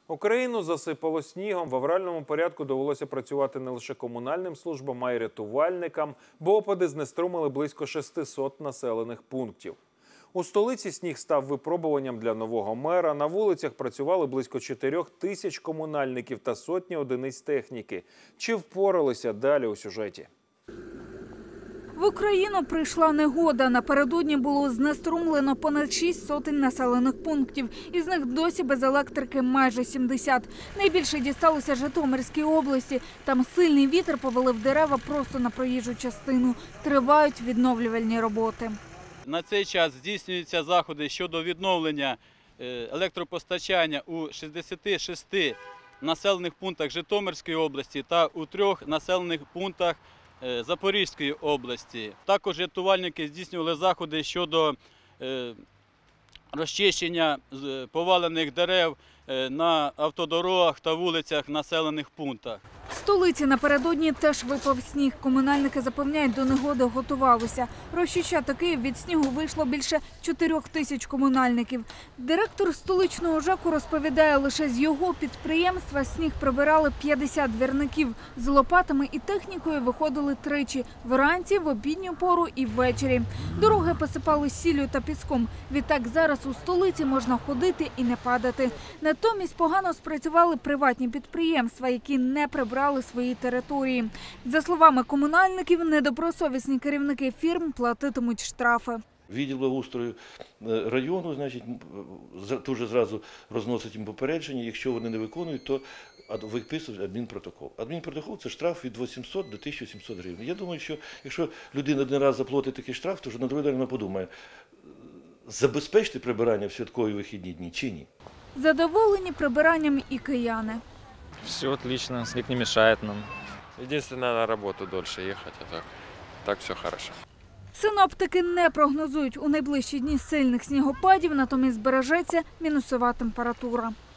Україну засипало снігом. В авральному порядку довелося працювати не лише комунальним службам, а й рятувальникам, бо опади знеструмили близько 600 населених пунктів. У столиці сніг став випробуванням для нового мера. На вулицях працювали близько 4 тисяч комунальників та сотні одиниць техніки. Чи впоралися? Далі у сюжеті. В Україну прийшла негода. Напередодні було знеструмлено понад 6 сотень населених пунктів. Із них досі без електрики майже 70. Найбільше дісталося Житомирській області. Там сильний вітер повалив дерева просто на проїжджу частину. Тривають відновлювальні роботи. На цей час здійснюються заходи щодо відновлення електропостачання у 66 населених пунктах Житомирської області та у 3 населених пунктах Запорізької області. Також рятувальники здійснювали заходи щодо розчищення повалених дерев на автодорогах та вулицях населених пунктів. В столиці напередодні теж випав сніг. Комунальники запевняють, до негоди готувалися. Розчищати Київ від снігу вийшло більше 4 тисяч комунальників. Директор столичного ЖЕКу розповідає, лише з його підприємства сніг прибирали 50 двірників. З лопатами і технікою виходили тричі – вранці, в обідню пору і ввечері. Дороги посипали сіллю та піском. Відтак зараз у столиці можна ходити і не падати. Натомість погано спрацювали приватні підприємства, які не прибрали свої території. За словами комунальників, недобросовісні керівники фірм платитимуть штрафи. Відділ благоустрою району, значить, дуже зразу розносить їм попередження. Якщо вони не виконують, то виписують адмінпротокол. Адмінпротокол – це штраф від 800 до 1700 гривень. Я думаю, що якщо людина один раз заплатить такий штраф, то вже на другий день вона подумає, забезпечити прибирання в святкові вихідні дні чи ні. Задоволені прибиранням і кияни. Все отлично, снег не мешает нам. Единственное, на работу дольше ехать, а так все хорошо. Синоптики не прогнозують у найближчі дні сильних снігопадів, натомість збережеться мінусова температура.